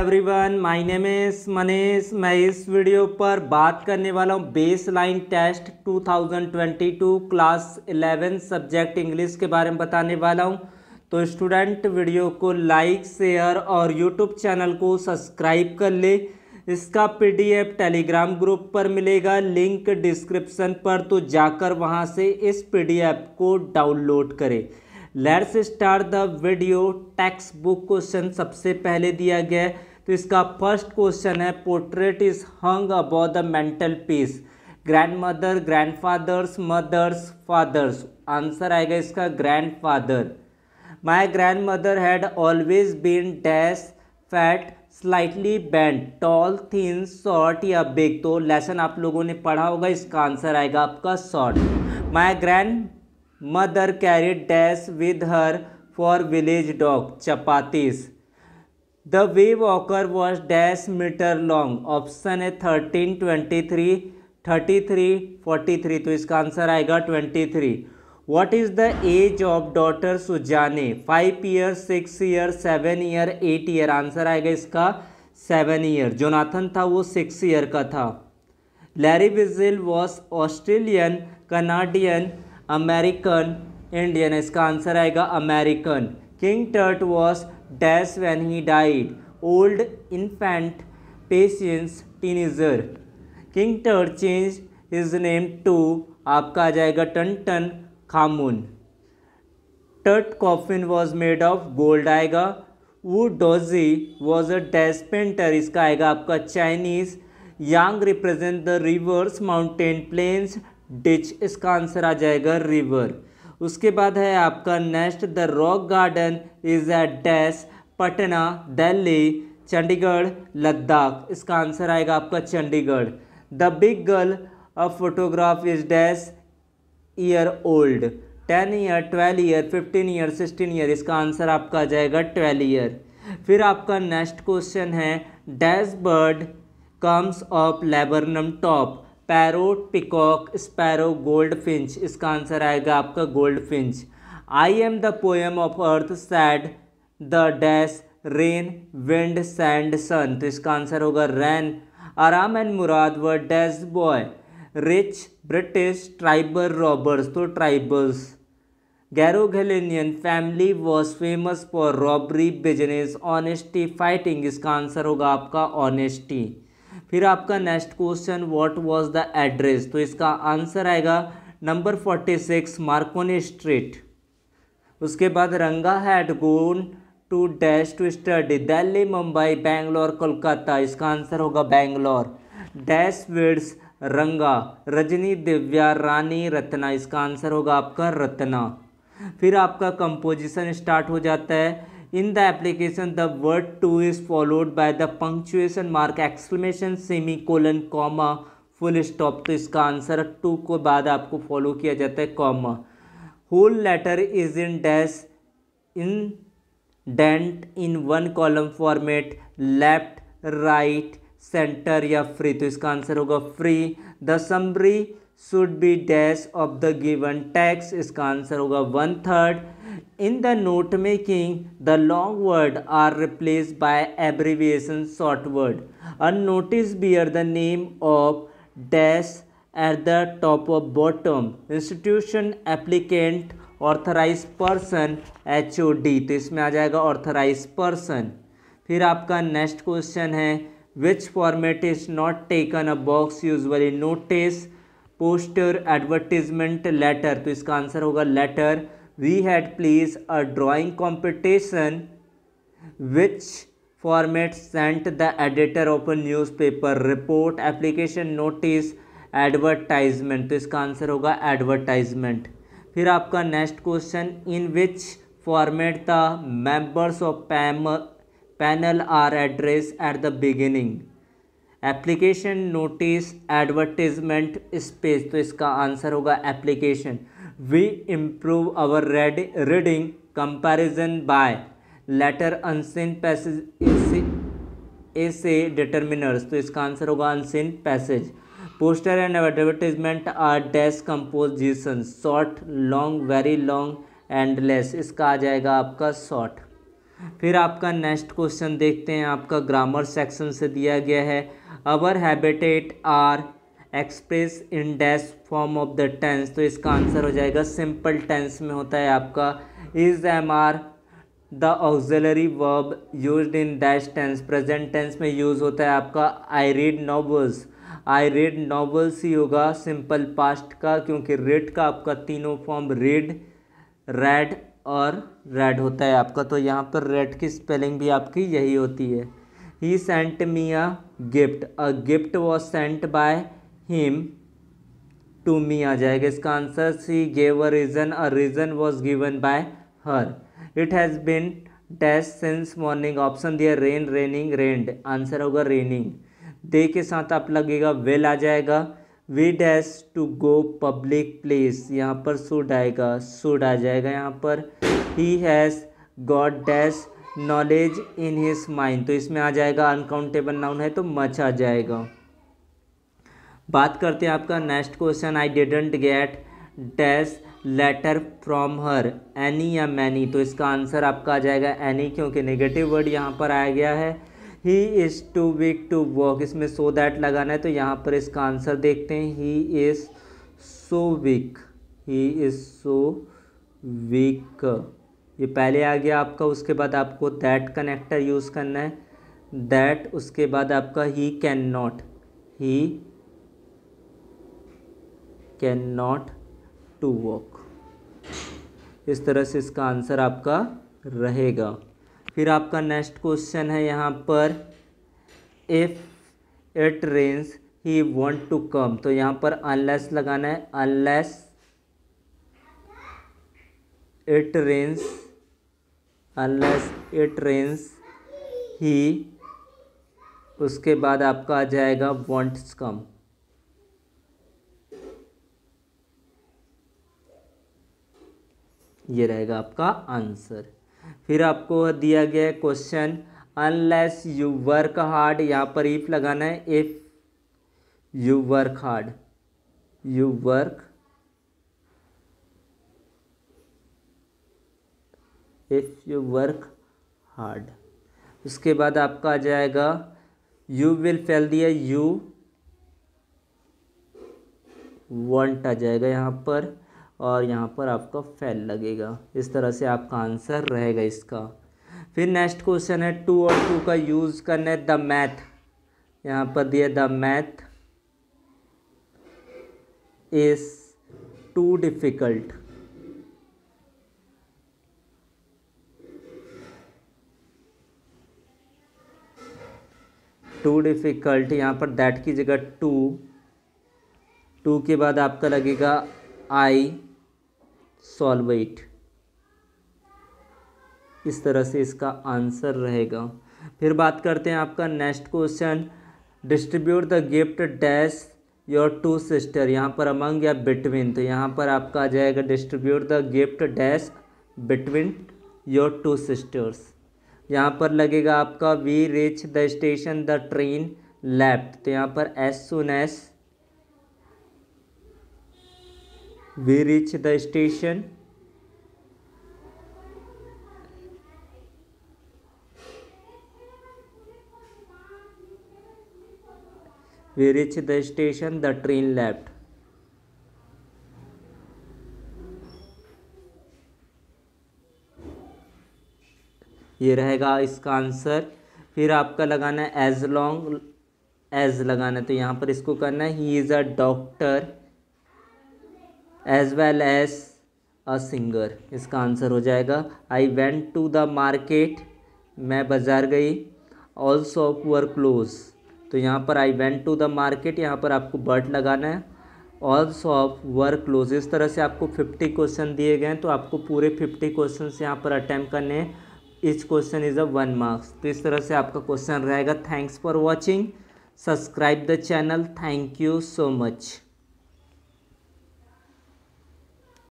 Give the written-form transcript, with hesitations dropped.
Everyone, my name is Manish. मैं इस video पर बात करने वाला हूँ baseline test 2022 class 11 subject English के बारे में बताने वाला हूँ। तो स्टूडेंट वीडियो को लाइक, शेयर और यूट्यूब चैनल को सब्सक्राइब कर ले। इसका पीडीएफ टेलीग्राम ग्रुप पर मिलेगा, लिंक डिस्क्रिप्शन पर, तो जाकर वहाँ से इस पीडीएफ को डाउनलोड करें। Let's start the video. Textbook question सबसे पहले दिया गया है, तो इसका फर्स्ट क्वेश्चन है portrait is hung above the mantelpiece. Grandmother, grandfathers, mothers, fathers. Answer आएगा इसका grandfather. My grandmother had always been dash fat slightly bent tall thin short या big. तो lesson आप लोगों ने पढ़ा होगा, इसका आंसर आएगा आपका short. My grandmother carried dash with her for village dog chapatis. The way walker was dash metre long. Option है 13, 23, 33, 43। तो इसका आंसर आएगा 23। What is the age of daughter Suzanne. 5 year, 6 year, 7 year, 8 year. Answer आएगा इसका 7 year. Jonathan था वो 6 year का था। Larry Vigil was Australian, Canadian, American, Indian. इसका आंसर आएगा अमेरिकन। किंग टर्ट was dash when he died. Old, infant, patience, teenager. King टर्ट चेंज हिज नेम टू, आपका आ जाएगा टन खामुन। टर्ट coffin was made of gold आएगा। Wu Daozi was a dash painter. इसका आएगा आपका Chinese. Yang represent the rivers, mountain, plains, ditch. इसका आंसर आ जाएगा रिवर। उसके बाद है आपका next, the rock garden is at dash Patna, Delhi, Chandigarh, Ladakh. इसका आंसर आएगा आपका Chandigarh. The big girl of photograph is dash year old. 10 year, 12 year, 15 year, 16 year. इसका आंसर आपका आ जाएगा 12 ईयर। फिर आपका नेक्स्ट क्वेश्चन है dash bird comes of laburnum top. Parrot, peacock, sparrow, goldfinch. इसका आंसर आएगा आपका goldfinch. I am the poem of earth said the dash rain, wind, sand, sun. तो इसका आंसर होगा rain. Aram and Mourad were dash boy. Rich, British, tribal, robbers. तो tribals. Garoghlanian family was famous for robbery, business, honesty, fighting. इसका answer होगा आपका honesty. फिर आपका next question, what was the address. तो इसका आंसर आएगा नंबर 46 मार्कोनी स्ट्रीट। उसके बाद Ranga had gone to dash to study. Delhi, Mumbai, Bangalore, Kolkata. इसका आंसर होगा बेंगलोर। डैश विड्स रंगा। रजनी, दिव्या, रानी, रत्ना। इसका आंसर होगा आपका रत्ना। फिर आपका कंपोजिशन स्टार्ट हो जाता है। In the application the word to is followed by the punctuation mark, exclamation, semicolon, comma, full stop. तो इसका आंसर टू को बाद आपको फॉलो किया जाता है comma. Whole letter is in dash indent in one column format, left, right, centre या free. तो इसका आंसर होगा free. The summary should be dash of the given text. इसका आंसर होगा 1/3। In the note making the long word are replace by abbreviation short word. A notice bear the name of dash at the top of bottom. Institution, applicant, authorise person, HOD। तो इसमें आ जाएगा authorise person. फिर आपका next question है which format is not taken a box usually. Notice, poster, advertisement, letter. तो इसका answer होगा letter. We had please a drawing competition which format sent the editor of a newspaper. Report, application, notice, advertisement. तो इसका answer होगा advertisement. फिर आपका next question, in which format the members of panel are address at the beginning. Application, notice, advertisement, space. तो इसका answer होगा application. We improve our reading comparison by letter, unseen passage, essay, determiners. तो इसका answer होगा unseen passage. Poster and advertisement are dash composition, short, long, very long, endless. इसका आ जाएगा आपका शॉर्ट। फिर आपका नेक्स्ट क्वेश्चन देखते हैं, आपका ग्रामर सेक्शन से दिया गया है। Our habitat are express in dash form of the tense, तो इसका आंसर हो जाएगा सिंपल टेंस में होता है आपका is am are the auxiliary verb used in dash tense, present tense में यूज होता है आपका I read novels. I read novels ही होगा सिंपल पास्ट का, क्योंकि रीड का आपका तीनों फॉर्म रीड, रेड और रेड होता है आपका, तो यहाँ पर रेड की स्पेलिंग भी आपकी यही होती है। He sent me a gift was sent by him to me आ जाएगा इसका answer. She gave a reason was given by her. It has been dash since morning, option दिया रेन, रेनिंग, रेन्ड, आंसर होगा raining. दे के साथ आप लगेगा विल आ जाएगा। We dash to go public place, यहाँ पर शुड आएगा, शुड आ जाएगा यहाँ पर। He has got dash knowledge in his mind, तो इसमें आ जाएगा अनकाउंटेबल नाउन है तो मच आ जाएगा। बात करते हैं आपका next question, I didn't get dash letter from her, any या मैनी, तो इसका आंसर आपका आ जाएगा एनी, क्योंकि नेगेटिव वर्ड यहाँ पर आया गया है। He is too weak to walk, इसमें सो दैट लगाना है, तो यहाँ पर इसका आंसर देखते हैं। He is so weak, he is so weak, ये पहले आ गया आपका, उसके बाद आपको दैट कनेक्टर यूज़ करना है, दैट, उसके बाद आपका he can not, he can not to walk, इस तरह से इसका आंसर आपका रहेगा। फिर आपका नेक्स्ट क्वेश्चन है यहाँ पर, if it rains he won't to come, तो यहाँ पर अनलेस लगाना है, unless it rains, unless it rains he, उसके बाद आपका आ जाएगा वॉन्ट्स कम, ये रहेगा आपका आंसर। फिर आपको दिया गया है question, unless you work hard, यहाँ पर इफ लगाना है, if you work hard, you work, if you work hard, उसके बाद आपका आ जाएगा यू विल फेल दिया, यू वॉन्ट आ जाएगा यहाँ पर, और यहाँ पर आपका फेल लगेगा, इस तरह से आपका आंसर रहेगा इसका। फिर नेक्स्ट क्वेश्चन है, टू और टू का यूज़ करना है, द मैथ, यहाँ पर दिया the math is too difficult, too difficult, यहाँ पर दैट की जगह टू, टू के बाद आपका लगेगा आई सॉल्व इट, इस तरह से इसका आंसर रहेगा। फिर बात करते हैं आपका next question, distribute the gift dash your two sister, यहाँ पर अमंग या बिटवीन, तो यहाँ पर आपका आ जाएगा distribute the gift dash between your two sisters, यहाँ पर लगेगा आपका we reach the station the train left, तो यहाँ पर as soon as, we reach the station, we reach the station the train left, ये रहेगा इसका आंसर। फिर आपका लगाना है एज लॉन्ग, एज लगाना है, तो यहाँ पर इसको करना है, he is a doctor as well as a singer, इसका आंसर हो जाएगा। I went to the market, मैं बाज़ार गई, ऑल शॉप वर क्लोज, तो यहाँ पर I went to the market, यहाँ पर आपको बट लगाना है, ऑल शॉप वर क्लोज, इस तरह से आपको 50 क्वेश्चन दिए गए हैं, तो आपको पूरे 50 क्वेश्चन यहाँ पर अटैम्प्ट करने हैं, each question is a 1 marks, तो इस तरह से आपका क्वेश्चन रहेगा। Thanks for watching, subscribe the channel, thank you so much.